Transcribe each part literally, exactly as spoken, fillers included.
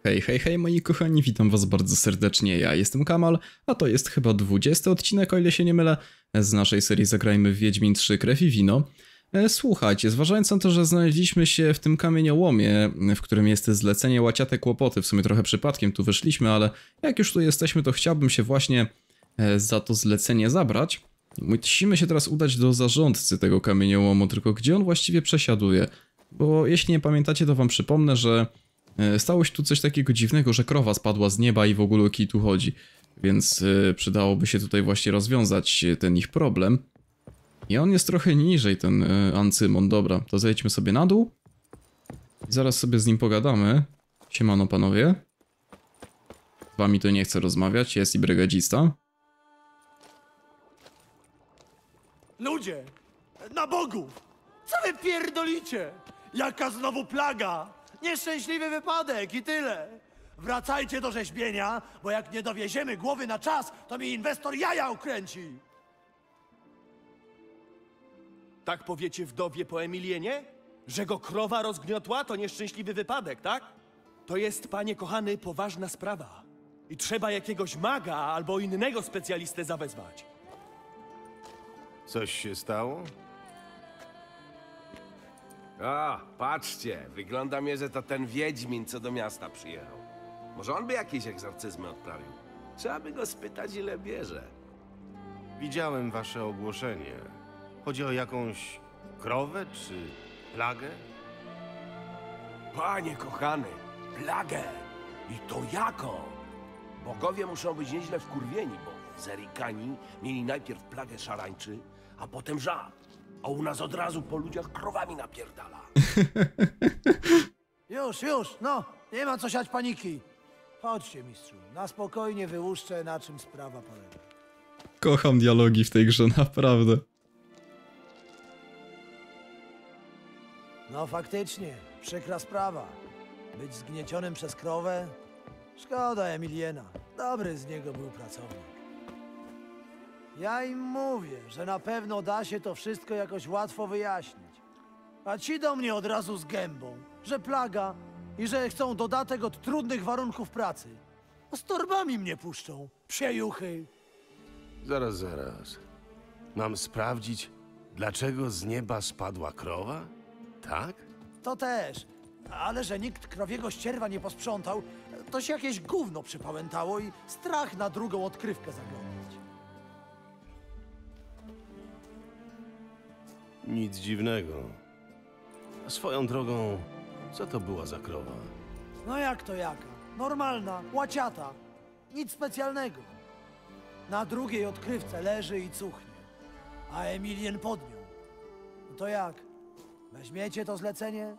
Hej, hej, hej moi kochani, witam was bardzo serdecznie, ja jestem Kamal, a to jest chyba dwudziesty odcinek, o ile się nie mylę, z naszej serii Zagrajmy w Wiedźmin trzy Krew i Wino. Słuchajcie, zważając na to, że znaleźliśmy się w tym kamieniołomie, w którym jest zlecenie łaciate kłopoty, w sumie trochę przypadkiem tu wyszliśmy, ale jak już tu jesteśmy, to chciałbym się właśnie za to zlecenie zabrać. Musimy się teraz udać do zarządcy tego kamieniołomu, tylko gdzie on właściwie przesiaduje? Bo jeśli nie pamiętacie, to wam przypomnę, że stało się tu coś takiego dziwnego, że krowa spadła z nieba i w ogóle o kij tu chodzi. Więc przydałoby się tutaj właśnie rozwiązać ten ich problem. I on jest trochę niżej, ten Ancymon. Dobra, to zejdźmy sobie na dół. I zaraz sobie z nim pogadamy. Siemano panowie. Z wami to nie chcę rozmawiać, jest i brygadzista. Ludzie! Na bogów! Co wy pierdolicie? Jaka znowu plaga? Nieszczęśliwy wypadek i tyle. Wracajcie do rzeźbienia, bo jak nie dowieziemy głowy na czas, to mi inwestor jaja ukręci. Tak powiecie wdowie po Emilienie? Że go krowa rozgniotła, to nieszczęśliwy wypadek, tak? To jest, panie kochany, poważna sprawa. I trzeba jakiegoś maga albo innego specjalistę zawezwać. Coś się stało? A, patrzcie, wygląda mi, że to ten Wiedźmin, co do miasta przyjechał. Może on by jakieś egzorcyzmy odprawił? Trzeba by go spytać, ile bierze. Widziałem wasze ogłoszenie. Chodzi o jakąś krowę czy plagę? Panie kochany, plagę! I to jaką? Bogowie muszą być nieźle wkurwieni, bo Zerikani mieli najpierw plagę szarańczy, a potem żab. A u nas od razu po ludziach krowami napierdala. Już, już, no, nie ma co siać paniki. Chodźcie, mistrzu, na spokojnie wyłuszczę, na czym sprawa polega. Kocham dialogi w tej grze, naprawdę. No faktycznie, przykra sprawa. Być zgniecionym przez krowę? Szkoda Emiliena, dobry z niego był pracownik. Ja im mówię, że na pewno da się to wszystko jakoś łatwo wyjaśnić. A ci do mnie od razu z gębą, że plaga i że chcą dodatek od trudnych warunków pracy. A z torbami mnie puszczą, psiejuchy. Zaraz, zaraz. Mam sprawdzić, dlaczego z nieba spadła krowa? Tak? To też, ale że nikt krowiego ścierwa nie posprzątał, to się jakieś gówno przypałętało i strach na drugą odkrywkę zaglądać. Nic dziwnego. A swoją drogą, co to była za krowa? No jak to jaka? Normalna, łaciata. Nic specjalnego. Na drugiej odkrywce leży i cuchnie. A Emilien pod nią. No to jak? Weźmiecie to zlecenie?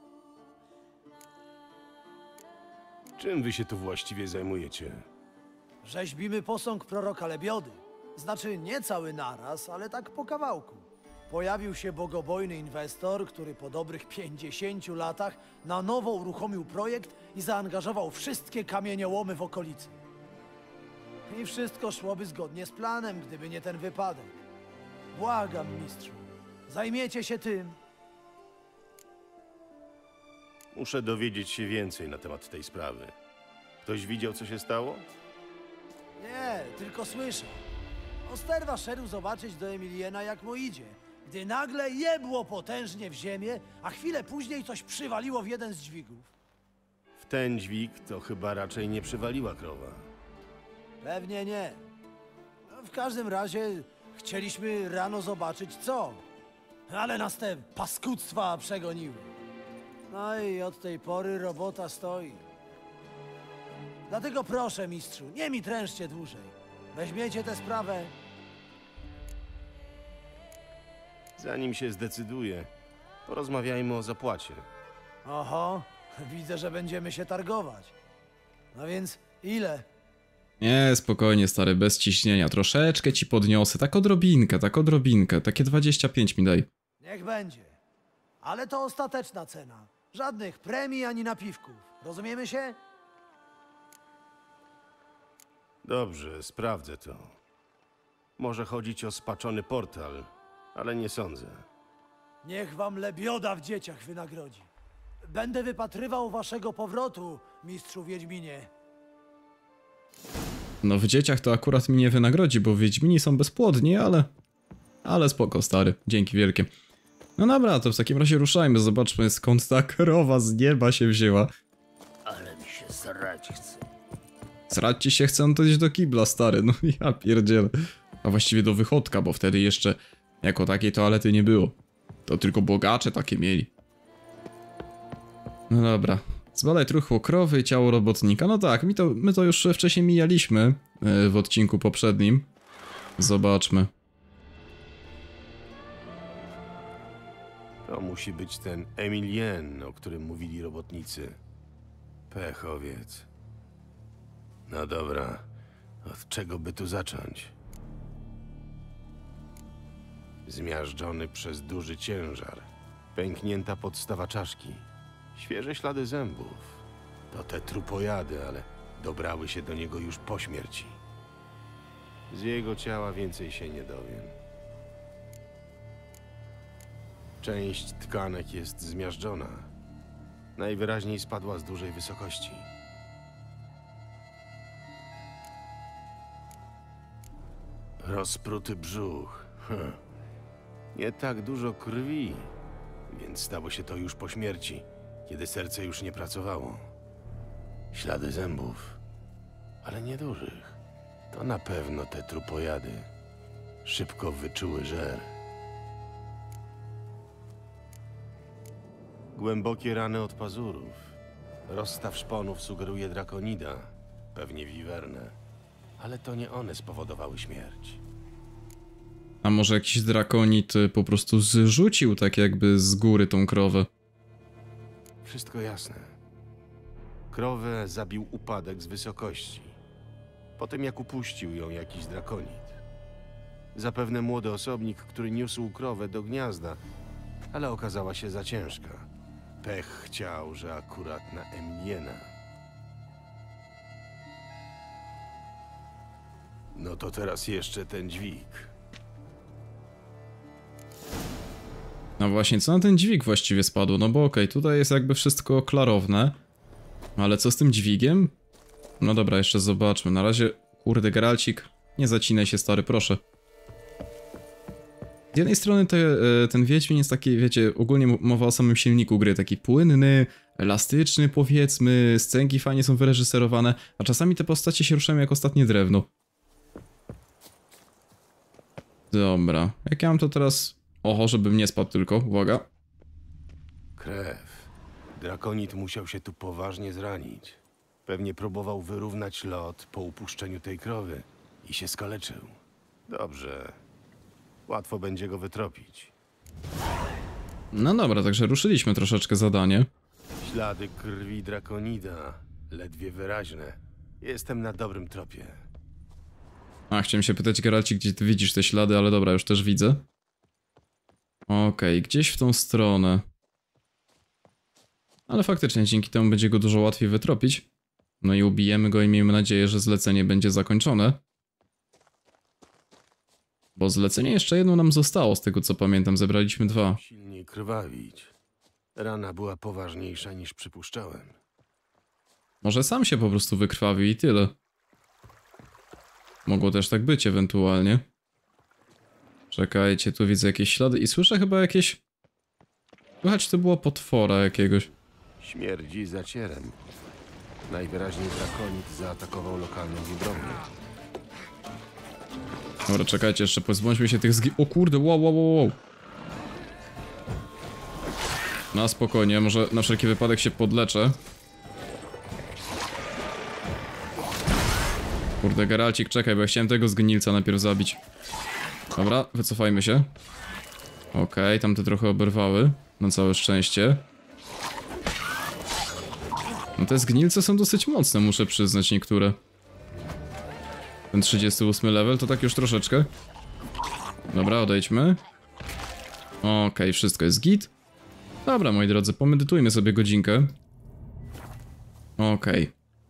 Czym wy się tu właściwie zajmujecie? Rzeźbimy posąg proroka Lebiody. Znaczy nie cały naraz, ale tak po kawałku. Pojawił się bogobojny inwestor, który po dobrych pięćdziesięciu latach na nowo uruchomił projekt i zaangażował wszystkie kamieniołomy w okolicy. I wszystko szłoby zgodnie z planem, gdyby nie ten wypadek. Błagam, mistrzu, zajmiecie się tym. Muszę dowiedzieć się więcej na temat tej sprawy. Ktoś widział, co się stało? Nie, tylko słyszę. Osterwa szedł zobaczyć do Emiliena, jak mu idzie, gdy nagle jebło potężnie w ziemię, a chwilę później coś przywaliło w jeden z dźwigów. W ten dźwig to chyba raczej nie przywaliła krowa. Pewnie nie. W każdym razie chcieliśmy rano zobaczyć co, ale nas te paskudztwa przegoniły. No i od tej pory robota stoi. Dlatego proszę, mistrzu, nie mi trężcie dłużej. Weźmiecie tę sprawę. Zanim się zdecyduję, porozmawiajmy o zapłacie. Oho, widzę, że będziemy się targować. No więc ile? Nie, spokojnie stary, bez ciśnienia, troszeczkę ci podniosę, tak odrobinkę, tak odrobinkę, takie dwadzieścia pięć mi daj. Niech będzie. Ale to ostateczna cena. Żadnych premii ani napiwków. Rozumiemy się? Dobrze, sprawdzę to. Może chodzić o spaczony portal, ale nie sądzę. Niech wam lebioda w dzieciach wynagrodzi. Będę wypatrywał waszego powrotu, mistrzu Wiedźminie. No w dzieciach to akurat mi nie wynagrodzi, bo Wiedźmini są bezpłodni, ale... Ale spoko, stary. Dzięki wielkie. No dobra, to w takim razie ruszajmy. Zobaczmy, skąd ta krowa z nieba się wzięła. Ale mi się srać chce. Srać ci się chce, no to iść do kibla, stary. No ja pierdzielę. A właściwie do wychodka, bo wtedy jeszcze jako takiej toalety nie było. To tylko bogacze takie mieli. No dobra. Zbadaj truchło krowy i ciało robotnika. No tak, my to, my to już wcześniej mijaliśmy yy, w odcinku poprzednim. Zobaczmy. To musi być ten Emilien, o którym mówili robotnicy. Pechowiec. No dobra, od czego by tu zacząć? Zmiażdżony przez duży ciężar. Pęknięta podstawa czaszki. Świeże ślady zębów. To te trupojady, ale dobrały się do niego już po śmierci. Z jego ciała więcej się nie dowiem. Część tkanek jest zmiażdżona. Najwyraźniej spadła z dużej wysokości. Rozpruty brzuch. Hm. Nie tak dużo krwi, więc stało się to już po śmierci, kiedy serce już nie pracowało. Ślady zębów, ale niedużych. To na pewno te trupojady. Szybko wyczuły żer. Głębokie rany od pazurów. Rozstaw szponów sugeruje drakonida, pewnie wiwernę. Ale to nie one spowodowały śmierć. A może jakiś drakonit po prostu zrzucił tak jakby z góry tą krowę? Wszystko jasne. Krowę zabił upadek z wysokości. Potem jak upuścił ją jakiś drakonit. Zapewne młody osobnik, który niósł krowę do gniazda, ale okazała się za ciężka. Pech chciał, że akurat na Emiliena. No to teraz jeszcze ten dźwig. No właśnie, co na ten dźwig właściwie spadło? No bo okej, okay, tutaj jest jakby wszystko klarowne. Ale co z tym dźwigiem? No dobra, jeszcze zobaczmy. Na razie, kurde, Geralcik, nie zacinaj się, stary, proszę. Z jednej strony te, ten Wiedźmin jest taki, wiecie, ogólnie mowa o samym silniku gry, taki płynny, elastyczny powiedzmy, scenki fajnie są wyreżyserowane, a czasami te postacie się ruszają jak ostatnie drewno. Dobra, jak ja mam to teraz... Oho, żebym nie spadł tylko, uwaga. Krew. Drakonit musiał się tu poważnie zranić. Pewnie próbował wyrównać lot po upuszczeniu tej krowy i się skaleczył. Dobrze. Łatwo będzie go wytropić. No dobra, także ruszyliśmy troszeczkę zadanie. Ślady krwi drakonida, ledwie wyraźne. Jestem na dobrym tropie. A, chciałem się pytać, Geralcik, gdzie ty widzisz te ślady, ale dobra, już też widzę. Okej, okay, gdzieś w tą stronę. Ale faktycznie dzięki temu będzie go dużo łatwiej wytropić. No i ubijemy go i miejmy nadzieję, że zlecenie będzie zakończone. Bo zlecenie jeszcze jedno nam zostało, z tego co pamiętam, zebraliśmy dwa. Silniej krwawić. Rana była poważniejsza niż przypuszczałem. Może sam się po prostu wykrwawił i tyle. Mogło też tak być ewentualnie. Czekajcie, tu widzę jakieś ślady i słyszę chyba jakieś... Słychać, to było potwora jakiegoś. Śmierdzi zacierem. Najwyraźniej drakonit zaatakował lokalną wibrownię. Dobra, czekajcie, jeszcze pozbądźmy się tych zgi... O kurde, wow, wow, wow, wow. Na spokojnie, może na wszelki wypadek się podleczę. Kurde, Geralcik, czekaj, bo ja chciałem tego zgnilca najpierw zabić. Dobra, wycofajmy się. Okej, okay, tamte trochę oberwały. Na całe szczęście. No te zgnilce są dosyć mocne, muszę przyznać, niektóre. Ten trzydziesty ósmy level to tak już troszeczkę. Dobra, odejdźmy. Okej, okay, wszystko jest git. Dobra, moi drodzy, pomedytujmy sobie godzinkę. Okej. Okay.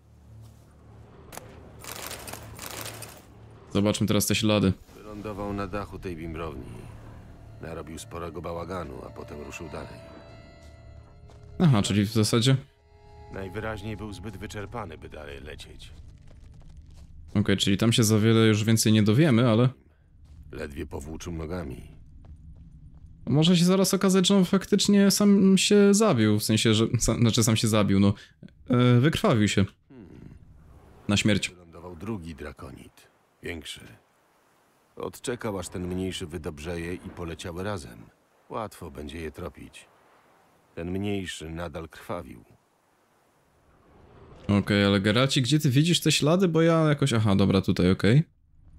Zobaczmy teraz te ślady. Wylądował na dachu tej bimbrowni. Narobił sporego bałaganu, a potem ruszył dalej. Aha, czyli w zasadzie... Najwyraźniej był zbyt wyczerpany, by dalej lecieć. Okej, okay, czyli tam się za wiele już więcej nie dowiemy, ale... Ledwie powłóczył nogami. Może się zaraz okazać, że on faktycznie sam się zabił, w sensie, że... Sam, znaczy sam się zabił, no... E, wykrwawił się. Na śmierć. Wylądował drugi drakonit. Większy. Odczekał, aż ten mniejszy wydobrzeje i poleciały razem. Łatwo będzie je tropić. Ten mniejszy nadal krwawił. Okej, okay, ale Geralci, gdzie ty widzisz te ślady? Bo ja jakoś... Aha, dobra, tutaj, okej. Okay.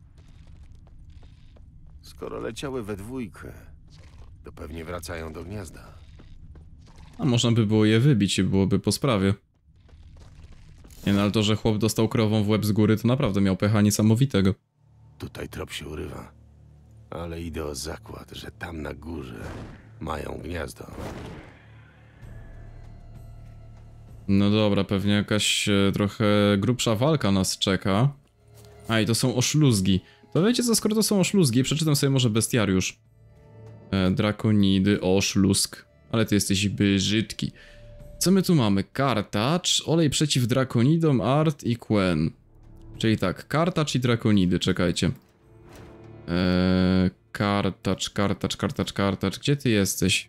Skoro leciały we dwójkę, to pewnie wracają do gniazda. A można by było je wybić i byłoby po sprawie. Nie no, ale to, że chłop dostał krową w łeb z góry, to naprawdę miał pecha niesamowitego. Tutaj trop się urywa. Ale idę o zakład, że tam na górze mają gniazdo. No dobra, pewnie jakaś e, trochę grubsza walka nas czeka. A i to są oszluzgi. To wiecie co, skoro to są oszluzgi, przeczytam sobie może bestiariusz. E, drakonidy, oszluzg. Ale ty jesteś brzydki. Co my tu mamy? Kartacz, olej przeciw drakonidom, art i quen. Czyli tak, kartacz i drakonidy, czekajcie. Eee, kartacz, kartacz, kartacz, kartacz, gdzie ty jesteś?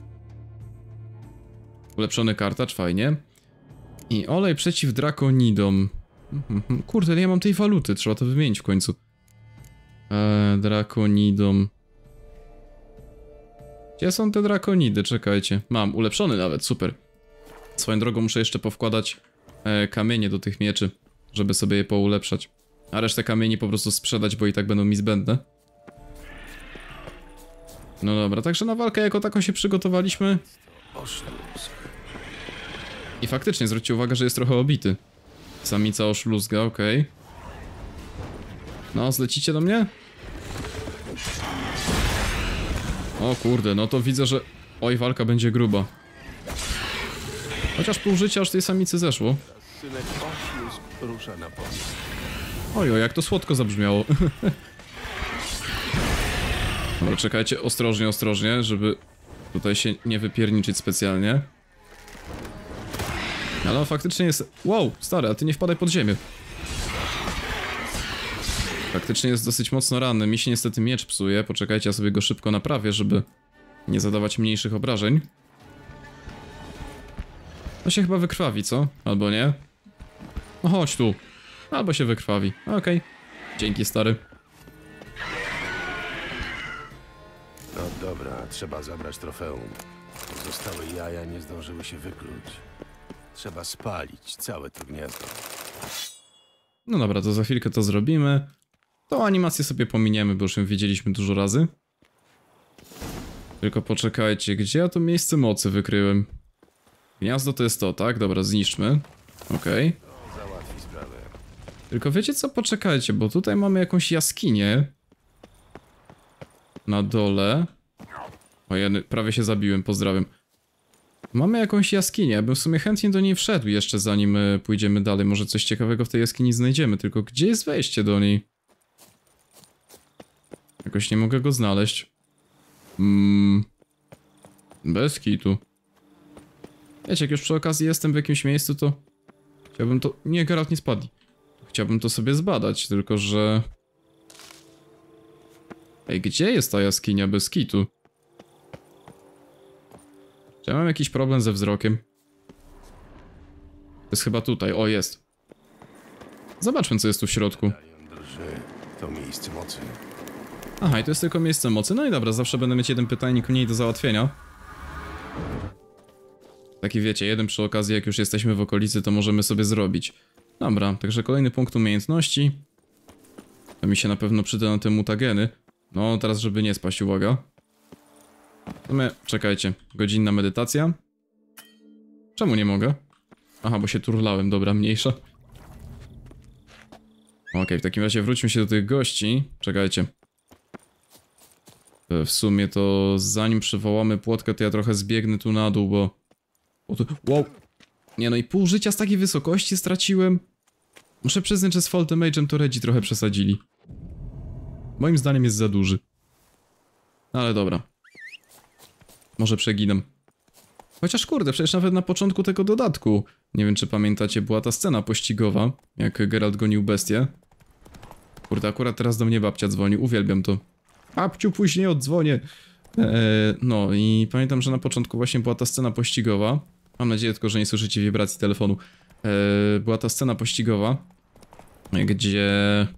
Ulepszony kartacz, fajnie. I olej przeciw drakonidom. Kurde, nie mam tej waluty, trzeba to wymienić w końcu. Eee, drakonidom. Gdzie są te drakonidy? Czekajcie. Mam, ulepszony nawet, super. Swoją drogą muszę jeszcze powkładać e, kamienie do tych mieczy, żeby sobie je poulepszać. A resztę kamieni po prostu sprzedać, bo i tak będą mi zbędne. No dobra, także na walkę jako taką się przygotowaliśmy. I faktycznie, zwróćcie uwagę, że jest trochę obity. Samica oszluzga, okej. Okay. No, zlecicie do mnie? O kurde, no to widzę, że... Oj, walka będzie gruba. Chociaż pół życia aż tej samicy zeszło. Synek oszluzg rusza na pomoc. Ojo, jak to słodko zabrzmiało. Dobra, czekajcie, ostrożnie, ostrożnie, żeby tutaj się nie wypierniczyć specjalnie. Ale on faktycznie jest... Wow, stary, a ty nie wpadaj pod ziemię. Faktycznie jest dosyć mocno ranny. Mi się niestety miecz psuje. Poczekajcie, ja sobie go szybko naprawię, żeby nie zadawać mniejszych obrażeń. To się chyba wykrwawi, co? Albo nie? No chodź tu. Albo się wykrwawi. Okej. Okay. Dzięki, stary. No dobra, trzeba zabrać trofeum. Pozostałe jaja nie zdążyły się wykluć. Trzeba spalić całe to gniazdo. No dobra, to za chwilkę to zrobimy. Tą animację sobie pominiemy, bo już ją widzieliśmy dużo razy. Tylko poczekajcie, gdzie ja to miejsce mocy wykryłem? Gniazdo to jest to, tak? Dobra, zniszczmy. Okej. To załatwi sprawę. Tylko wiecie co? Poczekajcie, bo tutaj mamy jakąś jaskinię. Na dole. O, ja prawie się zabiłem, pozdrawiam. Mamy jakąś jaskinię, ja bym w sumie chętnie do niej wszedł jeszcze zanim pójdziemy dalej. Może coś ciekawego w tej jaskini znajdziemy, tylko gdzie jest wejście do niej? Jakoś nie mogę go znaleźć. Mmm... Bez kitu. Wiecie, jak już przy okazji jestem w jakimś miejscu, to... Chciałbym to... Nie, Geralt nie spadli. Chciałbym to sobie zbadać, tylko że... Ej, gdzie jest ta jaskinia bez kitu? Czy ja mam jakiś problem ze wzrokiem? To jest chyba tutaj, o jest. Zobaczmy, co jest tu w środku. To miejsce mocy. Aha, i to jest tylko miejsce mocy. No i dobra, zawsze będę mieć jeden pytajnik mniej do załatwienia. Taki wiecie, jeden przy okazji, jak już jesteśmy w okolicy, to możemy sobie zrobić. Dobra, także kolejny punkt umiejętności. To mi się na pewno przyda na te mutageny. No, teraz żeby nie spaść, uwaga. W sumie, czekajcie, godzinna medytacja. Czemu nie mogę? Aha, bo się turlałem, dobra, mniejsza. Okej, okay, w takim razie wróćmy się do tych gości. Czekajcie. W sumie to zanim przywołamy płotkę, to ja trochę zbiegnę tu na dół, bo... O, to... Wow! Nie no i pół życia z takiej wysokości straciłem. Muszę przyznać, że z Fall Damage'em to Redzi trochę przesadzili. Moim zdaniem jest za duży. No ale dobra. Może przeginam. Chociaż kurde, przecież nawet na początku tego dodatku, nie wiem czy pamiętacie, była ta scena pościgowa, jak Geralt gonił bestię. Kurde, akurat teraz do mnie babcia dzwoni, uwielbiam to. Babciu, później oddzwonię. Eee, no i pamiętam, że na początku właśnie była ta scena pościgowa. Mam nadzieję tylko, że nie słyszycie wibracji telefonu. Eee, była ta scena pościgowa, gdzie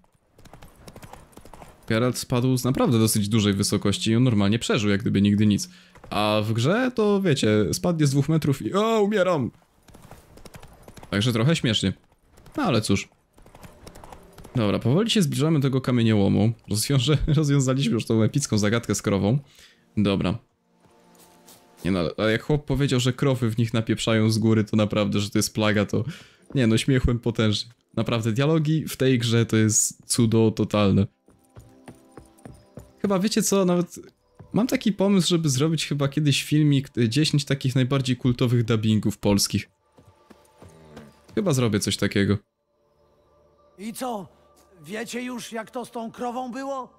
Geralt spadł z naprawdę dosyć dużej wysokości i on normalnie przeżył, jak gdyby nigdy nic. A w grze to wiecie, spadnie z dwóch metrów i o, umieram! Także trochę śmiesznie. No ale cóż. Dobra, powoli się zbliżamy do tego kamieniołomu. Rozwiąże, rozwiązaliśmy już tą epicką zagadkę z krową. Dobra. Nie no, a jak chłop powiedział, że krowy w nich napieprzają z góry, to naprawdę, że to jest plaga, to... Nie no, śmiechłem potężnie. Naprawdę, dialogi w tej grze to jest cudo totalne. Chyba wiecie co, nawet... Mam taki pomysł, żeby zrobić chyba kiedyś filmik dziesięć takich najbardziej kultowych dubbingów polskich. Chyba zrobię coś takiego. I co? Wiecie już, jak to z tą krową było?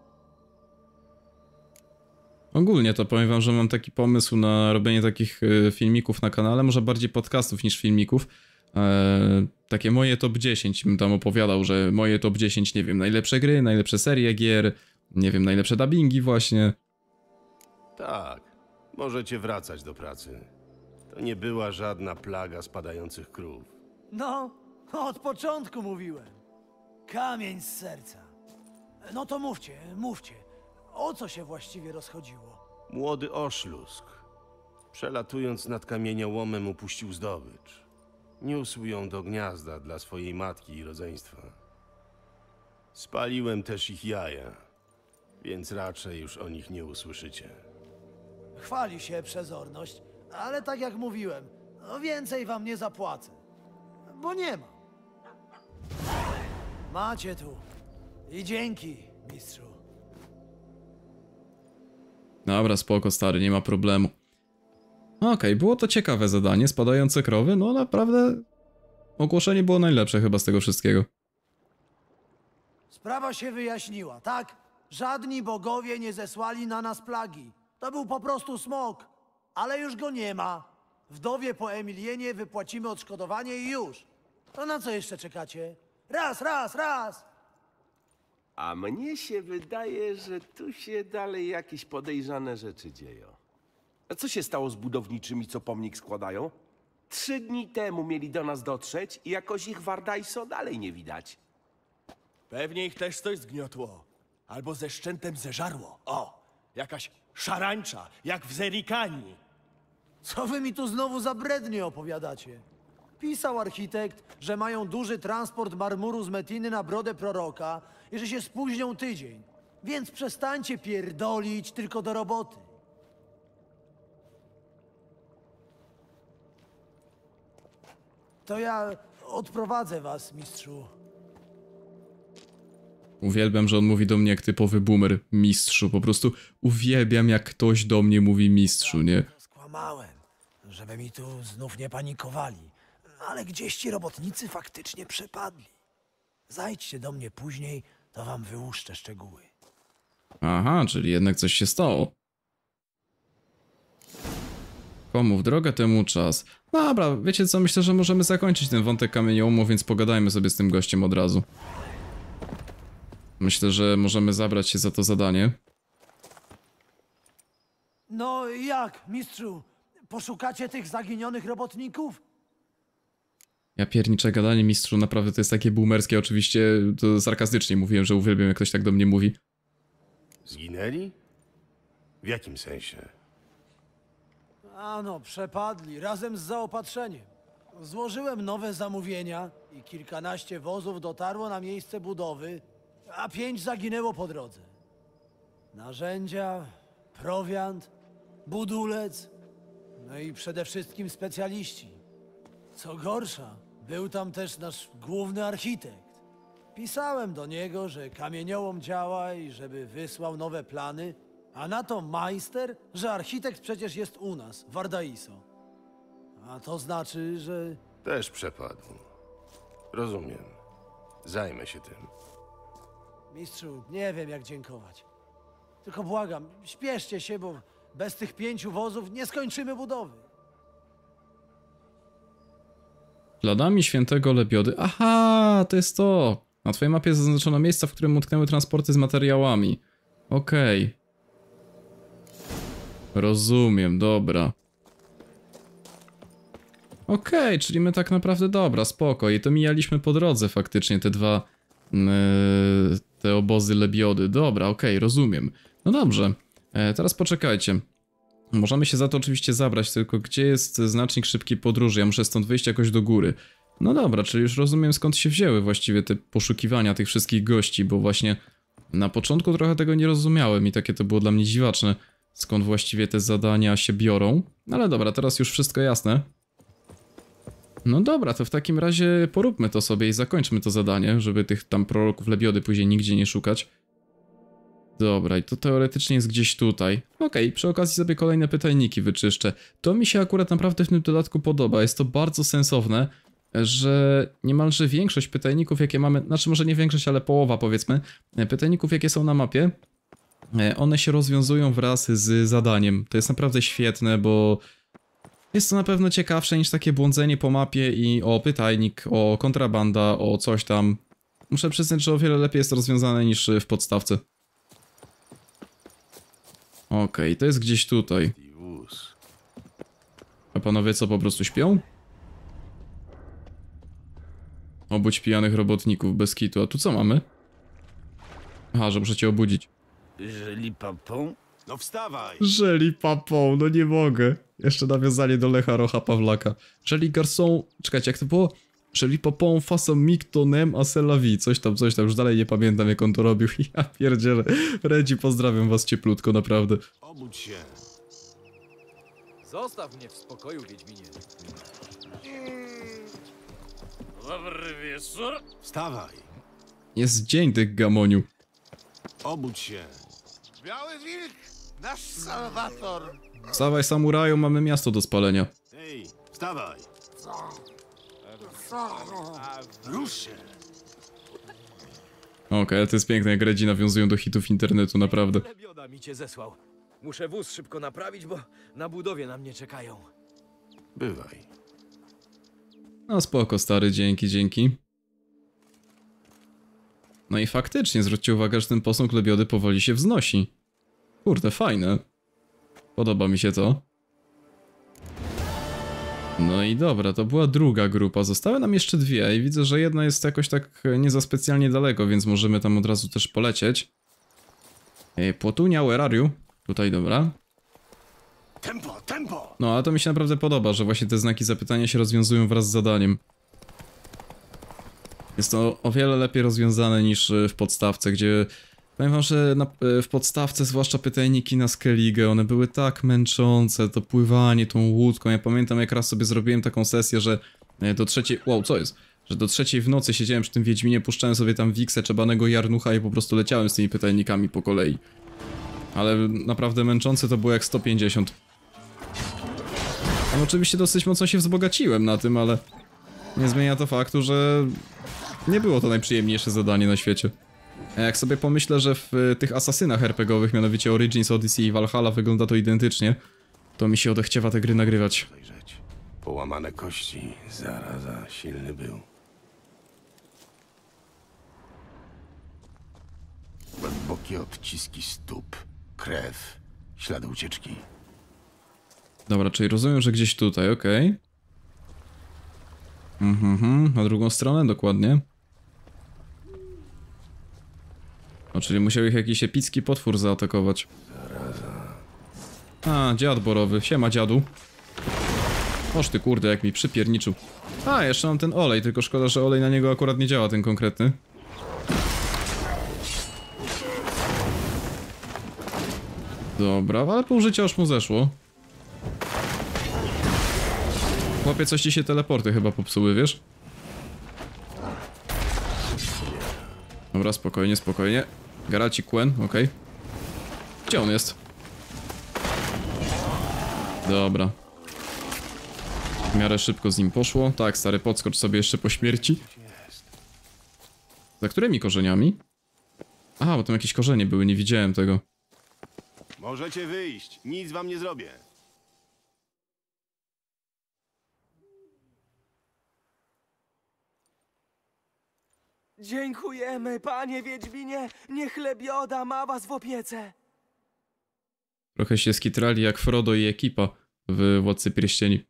Ogólnie to powiem wam, że mam taki pomysł na robienie takich y, filmików na kanale, może bardziej podcastów niż filmików. E, takie moje top dziesięć, bym tam opowiadał, że moje top dziesięć, nie wiem, najlepsze gry, najlepsze serie gier, nie wiem, najlepsze dubbingi właśnie. Tak, możecie wracać do pracy. To nie była żadna plaga spadających krów. No, od początku mówiłem. Kamień z serca. No to mówcie, mówcie. O co się właściwie rozchodziło? Młody oszlusk, przelatując nad kamieniołomem, upuścił zdobycz. Niósł ją do gniazda dla swojej matki i rodzeństwa. Spaliłem też ich jaja, więc raczej już o nich nie usłyszycie. Chwali się przezorność, ale tak jak mówiłem, no więcej wam nie zapłacę. Bo nie ma. Macie tu. I dzięki, mistrzu. Dobra, spoko stary, nie ma problemu. Okej, okay, było to ciekawe zadanie, spadające krowy, no naprawdę... Ogłoszenie było najlepsze chyba z tego wszystkiego. Sprawa się wyjaśniła, tak? Żadni bogowie nie zesłali na nas plagi. To był po prostu smok. Ale już go nie ma. Wdowie po Emilienie wypłacimy odszkodowanie i już. To na co jeszcze czekacie? Raz, raz, raz! A mnie się wydaje, że tu się dalej jakieś podejrzane rzeczy dzieją. A co się stało z budowniczymi, co pomnik składają? Trzy dni temu mieli do nas dotrzeć i jakoś ich Wardajso dalej nie widać. Pewnie ich też coś zgniotło. Albo ze szczętem zeżarło. O, jakaś szarańcza, jak w Zerikani. Co wy mi tu znowu za brednie opowiadacie? Pisał architekt, że mają duży transport marmuru z Metiny na brodę proroka i że się spóźnią tydzień. Więc przestańcie pierdolić, tylko do roboty. To ja odprowadzę was, mistrzu. Uwielbiam, że on mówi do mnie jak typowy boomer, mistrzu. Po prostu uwielbiam, jak ktoś do mnie mówi mistrzu, nie? Skłamałem, żeby mi tu znów nie panikowali. Ale gdzieś ci robotnicy faktycznie przepadli. Zajdźcie do mnie później, to wam wyłuszczę szczegóły. Aha, czyli jednak coś się stało. Komu w drogę, temu czas. Dobra, wiecie co, myślę, że możemy zakończyć ten wątek kamieniołomu, więc pogadajmy sobie z tym gościem od razu. Myślę, że możemy zabrać się za to zadanie. No jak, mistrzu? Poszukacie tych zaginionych robotników? Ja pierniczę gadanie, mistrzu, naprawdę to jest takie boomerskie, oczywiście to sarkastycznie mówiłem, że uwielbiam, jak ktoś tak do mnie mówi. Zginęli? W jakim sensie? Ano, przepadli, razem z zaopatrzeniem. Złożyłem nowe zamówienia i kilkanaście wozów dotarło na miejsce budowy, a pięć zaginęło po drodze. Narzędzia, prowiant, budulec, no i przede wszystkim specjaliści. Co gorsza, był tam też nasz główny architekt. Pisałem do niego, że kamieniołom działa i żeby wysłał nowe plany, a na to majster, że architekt przecież jest u nas, w Wardaiso. A to znaczy, że... Też przepadł. Rozumiem. Zajmę się tym. Mistrzu, nie wiem jak dziękować. Tylko błagam, śpieszcie się, bo bez tych pięciu wozów nie skończymy budowy. Śladami świętego Lebiody. Aha, to jest to. Na twojej mapie zaznaczono miejsca, w którym utknęły transporty z materiałami. Okej. Rozumiem, dobra. Okej, okay, czyli my tak naprawdę, dobra, spoko. I to mijaliśmy po drodze faktycznie te dwa, yy, te obozy Lebiody. Dobra, okej, okay, rozumiem. No dobrze, e, teraz poczekajcie. Możemy się za to oczywiście zabrać, tylko gdzie jest znacznik szybkiej podróży? Ja muszę stąd wyjść jakoś do góry. No dobra, czyli już rozumiem, skąd się wzięły właściwie te poszukiwania tych wszystkich gości, bo właśnie na początku trochę tego nie rozumiałem i takie to było dla mnie dziwaczne, skąd właściwie te zadania się biorą. Ale dobra, teraz już wszystko jasne. No dobra, to w takim razie poróbmy to sobie i zakończmy to zadanie, żeby tych tam proroków Lebiody później nigdzie nie szukać. Dobra, i to teoretycznie jest gdzieś tutaj. Okej, okay, przy okazji sobie kolejne pytajniki wyczyszczę. To mi się akurat naprawdę w tym dodatku podoba, jest to bardzo sensowne, że niemalże większość pytajników, jakie mamy, znaczy może nie większość, ale połowa powiedzmy, pytajników, jakie są na mapie, one się rozwiązują wraz z zadaniem. To jest naprawdę świetne, bo jest to na pewno ciekawsze niż takie błądzenie po mapie i o pytajnik, o kontrabanda, o coś tam. Muszę przyznać, że o wiele lepiej jest to rozwiązane niż w podstawce. Okej, okay, to jest gdzieś tutaj. A panowie co, po prostu śpią? Obudź pijanych robotników bez kitu. A tu co mamy? Aha, że muszę cię obudzić. Żeli papą? No wstawaj! Żeli papą, no nie mogę. Jeszcze nawiązanie do Lecha Rocha Pawlaka. Żeli garçon... Czekajcie, jak to było? Żeli papą face mictonem a c'est la vie. Coś tam, coś tam. Już dalej nie pamiętam, jak on to robił. Ja pierdzielę. Redzi, pozdrawiam was cieplutko, naprawdę. Obudź się. Zostaw mnie w spokoju, Wiedźminie. Dobry wieczór. Wstawaj. Jest dzień tych gamoniu. Obudź się. Biały wilk, nasz salwator. Wstawaj, samuraju, mamy miasto do spalenia. Hej, wstawaj. Rusz się. Okej, okay, ale to jest piękne, jak Redzi nawiązują do hitów internetu, naprawdę. Lebioda mi cię zesłał. Muszę wóz szybko naprawić, bo na budowie na mnie czekają. Bywaj. No spoko, stary, dzięki, dzięki. No i faktycznie, zwróćcie uwagę, że ten posąg Lebiody powoli się wznosi. Kurde, fajne. Podoba mi się to. No i dobra, to była druga grupa. Zostały nam jeszcze dwie i widzę, że jedna jest jakoś tak nie za specjalnie daleko, więc możemy tam od razu też polecieć. Ej, Płotunia, where are you? Tutaj, dobra. Tempo, tempo. No, ale to mi się naprawdę podoba, że właśnie te znaki zapytania się rozwiązują wraz z zadaniem. Jest to o wiele lepiej rozwiązane niż w podstawce, gdzie... Powiem wam, że na, w podstawce, zwłaszcza pytajniki na Skellige, one były tak męczące, to pływanie tą łódką. Ja pamiętam, jak raz sobie zrobiłem taką sesję, że do trzeciej... Wow, co jest? Że do trzeciej w nocy siedziałem przy tym Wiedźminie, puszczałem sobie tam Wiksę, czebanego Jarnucha i po prostu leciałem z tymi pytajnikami po kolei. Ale naprawdę męczące to było jak sto pięćdziesiąt. No oczywiście dosyć mocno się wzbogaciłem na tym, ale nie zmienia to faktu, że nie było to najprzyjemniejsze zadanie na świecie. A jak sobie pomyślę, że w tych asasynach er pe gie owych, mianowicie Origins, Odyssey i Valhalla, wygląda to identycznie, to mi się odechciewa te gry nagrywać. Zajrzeć. Połamane kości. Zaraza, silny był. Głębokie odciski stóp. Krew. Ślady ucieczki. Dobra, czyli rozumiem, że gdzieś tutaj, okej. Okay. Mhm, mhm, na drugą stronę, dokładnie. No, czyli musiał ich jakiś epicki potwór zaatakować. A, dziad borowy. Siema, dziadu. Oż ty kurde, jak mi przypierniczył. A, jeszcze mam ten olej, tylko szkoda, że olej na niego akurat nie działa, ten konkretny. Dobra, ale pół życia już mu zeszło. Chłopie, coś ci się teleporty chyba popsuły, wiesz? Dobra, spokojnie, spokojnie. Garaci Quen, okej. Okay. Gdzie on jest? Dobra. W miarę szybko z nim poszło. Tak, stary, podskocz sobie jeszcze po śmierci. Za którymi korzeniami? Aha, bo tam jakieś korzenie były, nie widziałem tego. Możecie wyjść. Nic wam nie zrobię. Dziękujemy, panie Wiedźminie. Niech lebioda ma was w opiece. Trochę się skitrali jak Frodo i ekipa w Władcy Pierścieni.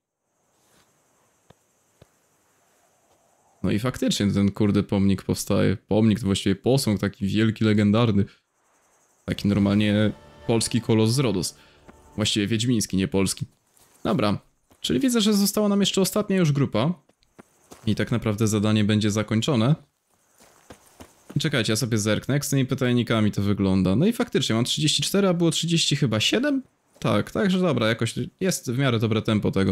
No i faktycznie ten kurde pomnik powstaje. Pomnik to właściwie posąg taki wielki, legendarny. Taki normalnie polski kolos z Rodos. Właściwie wiedźmiński, nie polski. Dobra, czyli widzę, że została nam jeszcze ostatnia już grupa. I tak naprawdę zadanie będzie zakończone. I czekajcie, ja sobie zerknę, jak z tymi pytajnikami to wygląda. No i faktycznie, mam trzydzieści cztery, a było trzydzieści chyba siedem? Tak, także dobra, jakoś jest w miarę dobre tempo tego.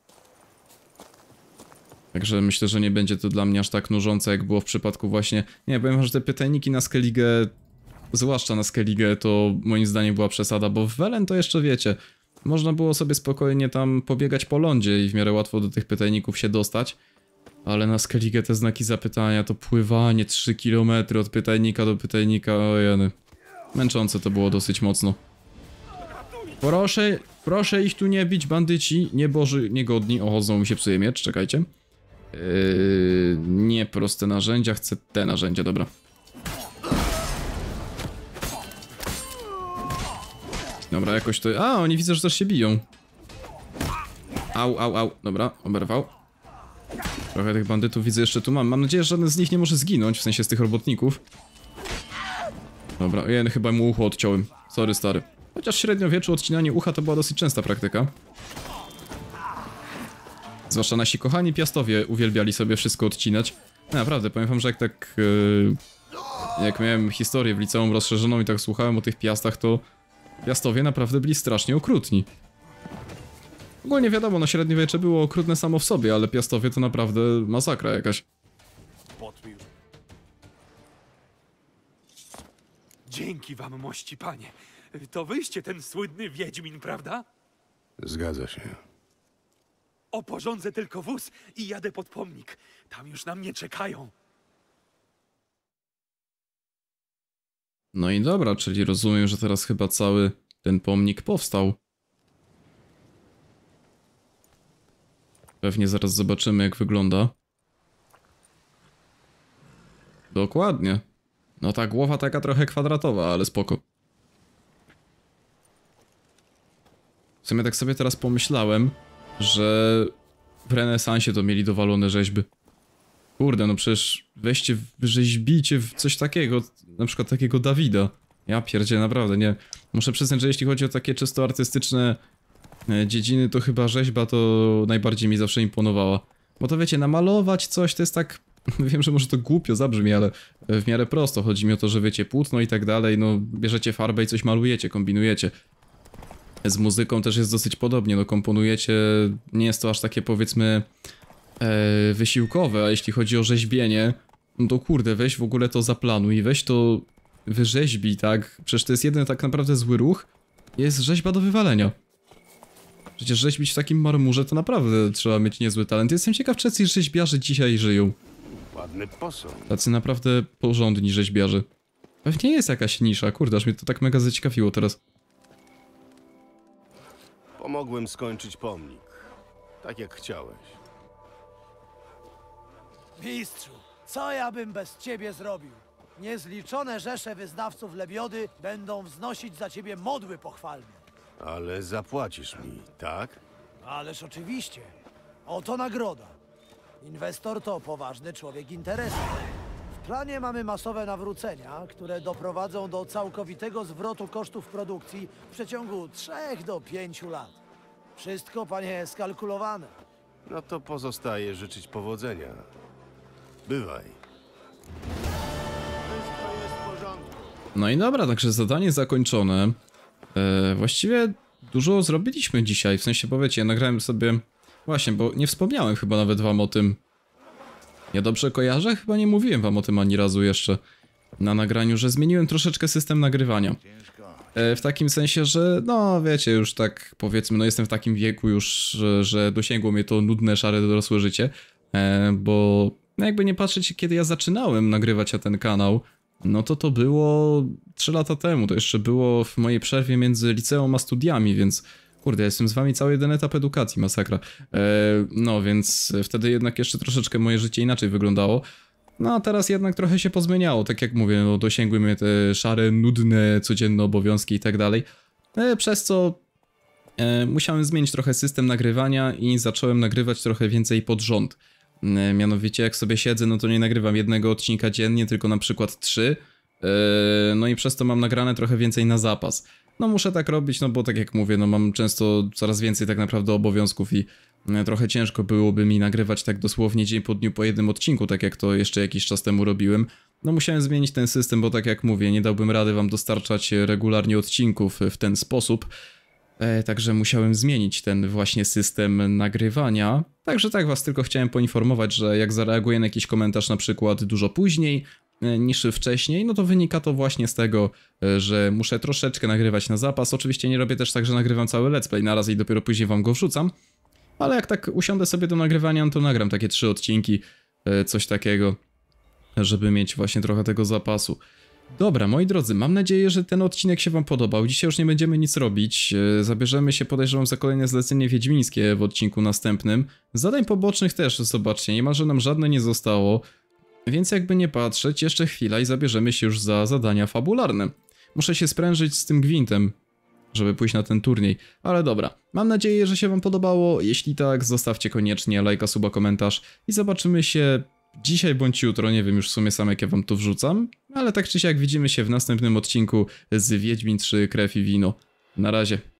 Także myślę, że nie będzie to dla mnie aż tak nużące, jak było w przypadku właśnie... Nie, powiem, że te pytajniki na Skellige, zwłaszcza na Skellige, to moim zdaniem była przesada, bo w Welen to jeszcze wiecie, można było sobie spokojnie tam pobiegać po lądzie i w miarę łatwo do tych pytajników się dostać. Ale na Skellige te znaki zapytania, to pływanie trzy kilometry od pytajnika do pytajnika, ojeny. Męczące to było dosyć mocno. Proszę, proszę ich tu nie bić, bandyci, nieboży, niegodni. O, znowu mi się psuje miecz, czekajcie. Yy, nie proste narzędzia, chcę te narzędzia, dobra. Dobra, jakoś to... A, oni widzę, że też się biją. Au, au, au, dobra, oberwał. Trochę tych bandytów widzę jeszcze tu mam. Mam nadzieję, że żaden z nich nie może zginąć, w sensie z tych robotników. Dobra, ja chyba mu ucho odciąłem. Sorry, stary. Chociaż w średniowieczu odcinanie ucha to była dosyć częsta praktyka. Zwłaszcza nasi kochani piastowie uwielbiali sobie wszystko odcinać. No, naprawdę, powiem wam, że jak tak... Yy, jak miałem historię w liceum rozszerzoną i tak słuchałem o tych piastach, to... Piastowie naprawdę byli strasznie okrutni. Ogólnie wiadomo, no średniowiecze było okrutne samo w sobie, ale piastowie to naprawdę masakra jakaś. Dzięki wam, mości panie. To wyście ten słynny Wiedźmin, prawda? Zgadza się. Oporządzę tylko wóz i jadę pod pomnik. Tam już na mnie czekają. No i dobra, czyli rozumiem, że teraz chyba cały ten pomnik powstał. Pewnie zaraz zobaczymy, jak wygląda. Dokładnie. No ta głowa taka trochę kwadratowa, ale spoko. W sumie tak sobie teraz pomyślałem, że w renesansie to mieli dowalone rzeźby. Kurde, no przecież weźcie, rzeźbijcie w coś takiego, na przykład takiego Dawida. Ja pierdzie, naprawdę, nie. Muszę przyznać, że jeśli chodzi o takie czysto artystyczne dziedziny, to chyba rzeźba to najbardziej mi zawsze imponowała. Bo to wiecie, namalować coś to jest tak... Wiem, że może to głupio zabrzmi, ale w miarę prosto. Chodzi mi o to, że wiecie, płótno i tak dalej, no bierzecie farbę i coś malujecie, kombinujecie. Z muzyką też jest dosyć podobnie, no komponujecie, nie jest to aż takie powiedzmy e, wysiłkowe, a jeśli chodzi o rzeźbienie, no to kurde, weź w ogóle to zaplanuj i weź to wyrzeźbij, tak? Przecież to jest jeden tak naprawdę zły ruch, jest rzeźba do wywalenia. Przecież rzeźbić w takim marmurze to naprawdę trzeba mieć niezły talent. Jestem ciekaw, czy jacyś rzeźbiarze dzisiaj żyją. Ładny posąg. Tacy naprawdę porządni rzeźbiarze. Pewnie jest jakaś nisza, kurde, aż mnie to tak mega zaciekawiło teraz. Pomogłem skończyć pomnik. Tak jak chciałeś. Mistrzu, co ja bym bez ciebie zrobił? Niezliczone rzesze wyznawców lebiody będą wznosić za ciebie modły pochwalne. Ale zapłacisz mi, tak? Ależ oczywiście. Oto nagroda. Inwestor to poważny człowiek interesu. W planie mamy masowe nawrócenia, które doprowadzą do całkowitego zwrotu kosztów produkcji w przeciągu trzech do pięciu lat. Wszystko, panie, skalkulowane. No to pozostaje życzyć powodzenia. Bywaj. Wszystko jest w porządku. No i dobra, także zadanie zakończone. E, właściwie dużo zrobiliśmy dzisiaj, w sensie powiecie, ja nagrałem sobie... Właśnie, bo nie wspomniałem chyba nawet wam o tym. Ja dobrze kojarzę? Chyba nie mówiłem wam o tym ani razu jeszcze na nagraniu, że zmieniłem troszeczkę system nagrywania. E, w takim sensie, że no wiecie, już tak powiedzmy, no jestem w takim wieku już, że, że dosięgło mnie to nudne, szare, dorosłe życie. E, bo no jakby nie patrzeć, kiedy ja zaczynałem nagrywać na ten kanał, no to to było trzy lata temu, to jeszcze było w mojej przerwie między liceum a studiami, więc kurde, ja jestem z wami cały jeden etap edukacji, masakra. E, no więc wtedy jednak jeszcze troszeczkę moje życie inaczej wyglądało. No a teraz jednak trochę się pozmieniało, tak jak mówię, no dosięgły mnie te szare, nudne, codzienne obowiązki i tak dalej. E, przez co e, musiałem zmienić trochę system nagrywania i zacząłem nagrywać trochę więcej pod rząd. E, mianowicie jak sobie siedzę, no to nie nagrywam jednego odcinka dziennie, tylko na przykład trzy. E, no i przez to mam nagrane trochę więcej na zapas. No muszę tak robić, no bo tak jak mówię, no mam często coraz więcej tak naprawdę obowiązków i trochę ciężko byłoby mi nagrywać tak dosłownie dzień po dniu po jednym odcinku, tak jak to jeszcze jakiś czas temu robiłem. No musiałem zmienić ten system, bo tak jak mówię, nie dałbym rady wam dostarczać regularnie odcinków w ten sposób. E, także musiałem zmienić ten właśnie system nagrywania. Także tak was tylko chciałem poinformować, że jak zareaguję na jakiś komentarz na przykład dużo później e, niż wcześniej, no to wynika to właśnie z tego, e, że muszę troszeczkę nagrywać na zapas. Oczywiście nie robię też tak, że nagrywam cały let's play naraz i dopiero później wam go wrzucam. Ale jak tak usiądę sobie do nagrywania, no to nagram takie trzy odcinki, coś takiego, żeby mieć właśnie trochę tego zapasu. Dobra, moi drodzy, mam nadzieję, że ten odcinek się wam podobał. Dzisiaj już nie będziemy nic robić. Zabierzemy się, podejrzewam, za kolejne zlecenie wiedźmińskie w odcinku następnym. Zadań pobocznych też, zobaczcie, niemalże nam żadne nie zostało. Więc jakby nie patrzeć, jeszcze chwila i zabierzemy się już za zadania fabularne. Muszę się sprężyć z tym gwintem, żeby pójść na ten turniej. Ale dobra, mam nadzieję, że się wam podobało. Jeśli tak, zostawcie koniecznie lajka, suba, komentarz i zobaczymy się dzisiaj bądź jutro. Nie wiem już w sumie sam, jak ja wam to wrzucam, ale tak czy siak widzimy się w następnym odcinku z Wiedźmin trzy Krew i Wino. Na razie.